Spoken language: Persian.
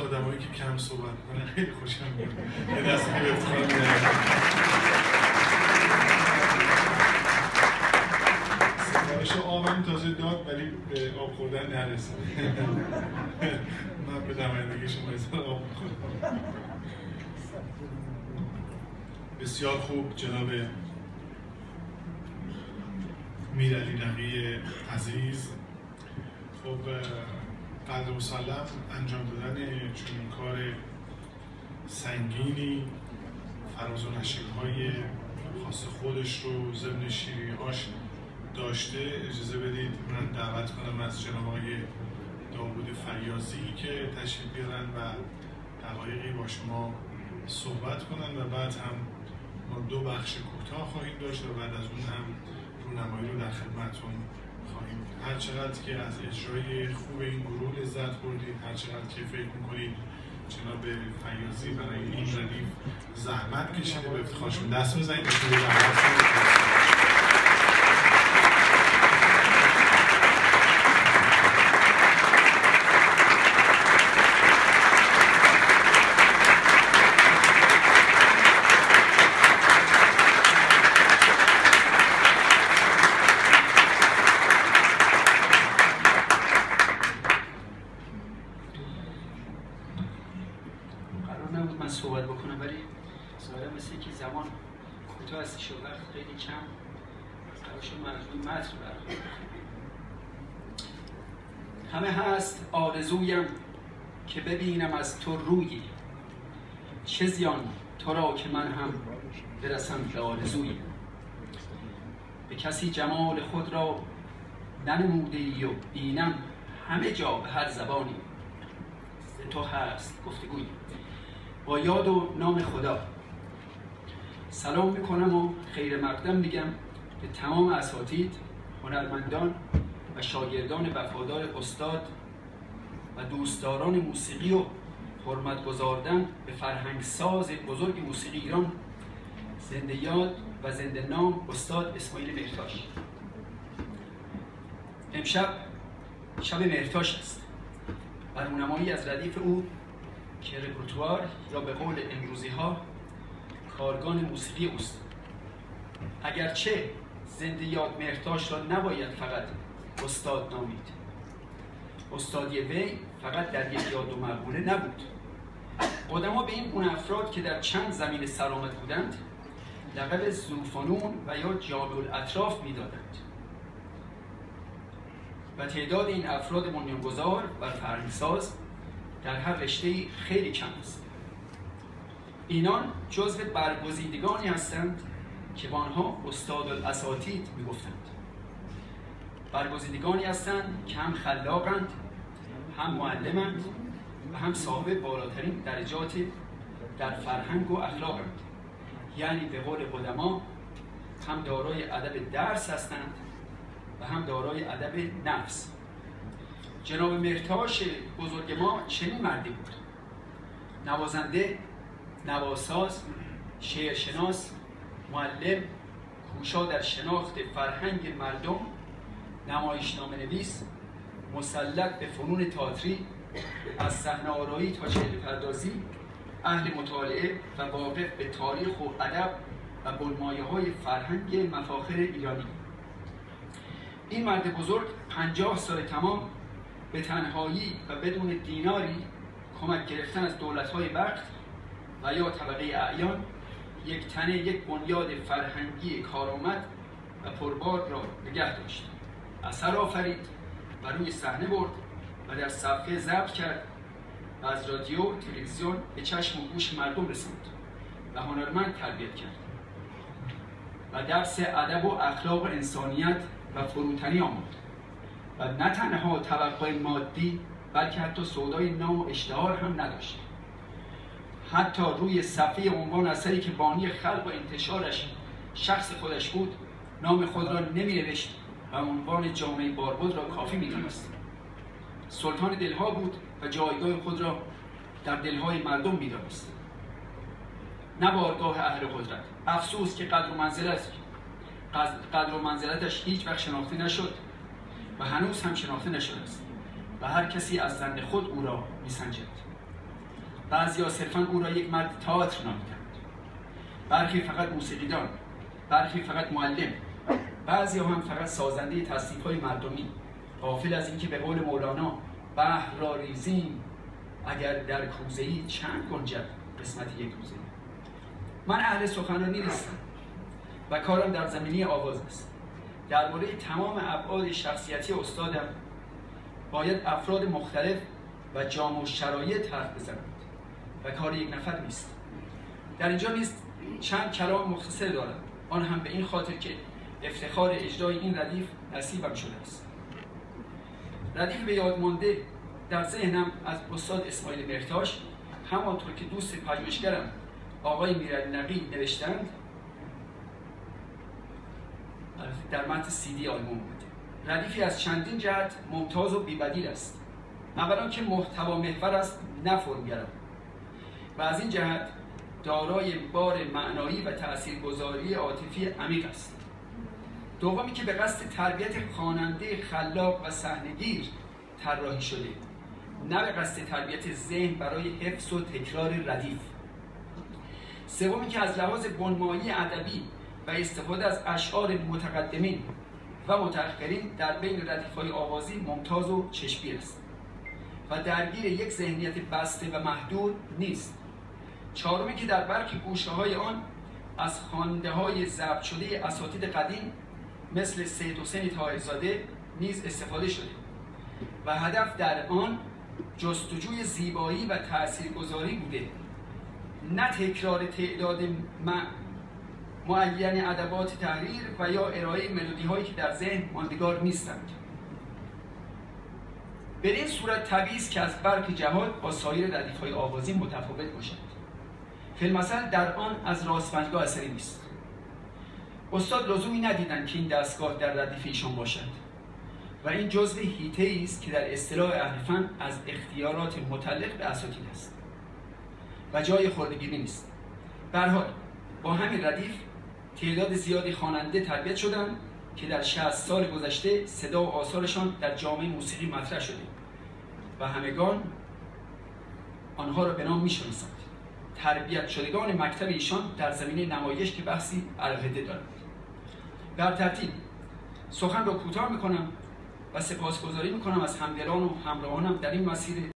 آدمایی که کم صحبت کنن خیلی خوشم میاد. یه دستی به افتخار میاد. سفارش آبم تازه داد ولی به آب خوردن نرسید. من به نمایندگیشون بایزار آب میخورم. بسیار خوب جناب میرعلی نقی عزیز. خب قدر مسلم انجام دادن چنین کار سنگینی فراز و نشیب‌های خاص خودش رو ضمن شیرینی‌هاش داشته. اجازه بدید من دعوت کنم از جناب آقای داوود فیاضی که تشریف بیارن و دقایقی با شما صحبت کنن و بعد هم ما 2 بخش کوتاه خواهیم داشت و بعد از اون هم رونمایی رو در خدمتتون خواهیم. هر چقدر که از اجرای خوب این گروه لذت بردید، هر چقدر که فکر می‌کنید جناب فیاضی برای این ردیف زحمت کشیده، به افتخارشون دست بزنید. صحبت بکنم ولی ظاهرا مثل اینکه زمان کوتاه هستش و وقت خیلی کم روش مجموع متن برخورد. همه هست آرزویم که ببینم از تو رویی، چه زیان تو را که من هم برسم به آرزویی. به کسی جمال خود را ننموده ای و بینم همه جا به هر زبانی تو هست گفتگویی. با یاد و نام خدا سلام میکنم و خیر مقدم میگم به تمام اساتید، هنرمندان و شاگردان وفادار استاد و دوستداران موسیقی و حرمت گذاردن به فرهنگ ساز بزرگ موسیقی ایران، زنده یاد و زنده نام استاد اسماعیل مهرتاش. امشب شب مهرتاش است و رونمایی از ردیف او که رپرتوار یا به قول امروزی ها کارگان موسیقی اوست. اگرچه زنده یاد مهرتاش را نباید فقط استاد نامید. استادی وی فقط در یک یاد و مقوله نبود. قدما به این گونه افراد که در چند زمینه سرآمد بودند لقب ذوالفنون و یا جامع الاطراف میدادند و تعداد این افراد بنیانگذار و فرهنگساز در هر رشته‌ای خیلی کم است. اینان جزو برگزیدگانی هستند که به آنها استاد الاساتید میگفتند. برگزیدگانی هستند که هم خلاقند، هم معلمند و هم صاحب بالاترین درجات در فرهنگ و اخلاقند. یعنی به قول قدما هم دارای ادب درس هستند و هم دارای ادب نفس. جناب مهرتاش بزرگ ما چنین مردی بود: نوازنده، نواساز، شعرشناس، معلم، کوشا در شناخت فرهنگ مردم، نمایشنامه نویس، مسلط به فنون تئاتری از صحنه آرایی تا چهره پردازی، اهل مطالعه و واقف به تاریخ و ادب و بنمایه‌های فرهنگ مفاخر ایرانی. این مرد بزرگ 50 سال تمام به تنهایی و بدون دیناری کمک گرفتن از دولت‌های وقت و یا طبقه اعیان یک تنه یک بنیاد فرهنگی کارآمد و پربار را نگه داشت. اثر آفرید و روی صحنه برد و در صفحه ضبط کرد و از رادیو تلویزیون به چشم و گوش مردم رساند و هنرمند تربیت کرد و درس ادب و اخلاق و انسانیت و فروتنی آموخت و نه تنها توقع مادی بلکه حتی سودای نام و اشتهار هم نداشت. حتی روی صفحه عنوان اثری که بانی خلق و انتشارش شخص خودش بود نام خود را نمی نوشت و عنوان جامعه باربد را کافی می دانست. سلطان دلها بود و جایگاه خود را در دلهای مردم می دانست، نه بارگاه اهل قدرت. افسوس که قدر و منزلتش هیچ وقت شناخته نشد و هنوز هم شناخته نشده است و هر کسی از ظن خود او را می سنجد. بعضی‌ها صرفاً او را یک مرد تئاتر نامیدند، برخی فقط موسیقیدان، برخی فقط معلم، بعضی‌ها هم فقط سازنده تصنیف‌های مردمی، غافل از اینکه به قول مولانا بحر را ریزیم اگر در کوزه‌ای چند گنجد قسمت یک روزه. من اهل سخنرانی نیستم و کارم در زمینه آواز است. درباره تمام ابعاد شخصیتی استادم باید افراد مختلف و جامع شرایط حرف بزنند و کار یک نفر نیست. در اینجا نیست چند کلام مختصر دارم، آن هم به این خاطر که افتخار اجرای این ردیف نصیبم شده است. ردیف به یاد مانده در ذهنم از استاد اسماعیل مرتاش، همانطور که دوست پژوهشگرم آقای میرعلی نقی نوشتند، در متن CD آلبوم بود. ردیفی از چندین جهت ممتاز و بی‌بدیل است. اولا که محتوا محور است، نه فرم‌گرا، و از این جهت دارای بار معنایی و تاثیرگذاری عاطفی عمیق است. دومی که به قصد تربیت خواننده خلاق و صحنه‌گیر طراحی شده، نه به قصد تربیت ذهن برای حفظ و تکرار ردیف. سومی که از لحاظ بنمایی ادبی و استفاده از اشعار متقدمین و متأخرین در بین ردیف‌های آوازی ممتاز و چشمگیر است و درگیر یک ذهنیت بسته و محدود نیست. چهارمی که در برخی گوشه‌های آن از خواننده‌های ضبط شده اساتید قدیم مثل سید حسین طاهرزاده نیز استفاده شده و هدف در آن جستجوی زیبایی و تاثیرگذاری بوده، نه تکرار تعداد معین ادوات تحریر و یا ارائه ملودی‌هایی که در ذهن ماندگار نیستند. به این صورت طبیعی است که از برخی جهات با سایر ردیف‌های آوازی متفاوت باشد. فی‌المثل در آن از راست‌پنجگاه اثری نیست. استاد لزومی ندیدند که این دستگاه در ردیف ایشان باشد و این جزء حیطه‌ای است که در اصطلاح اهل فن از اختیارات متعلق به اساتید است و جای خرده‌گیری نیست. به هر حال با همین ردیف تعداد زیادی خواننده تربیت شدند که در 60 سال گذشته صدا و آثارشان در جامعه موسیقی مطرح شده و همگان آنها را به نام می‌شناسند. تربیت شدگان مکتب ایشان در زمینه نمایش که بحثی علاهده دارند. در ترتیب سخن را کوتاه می‌کنم و سپاسگزاری می‌کنم از همدلان و همراهانم در این مسیر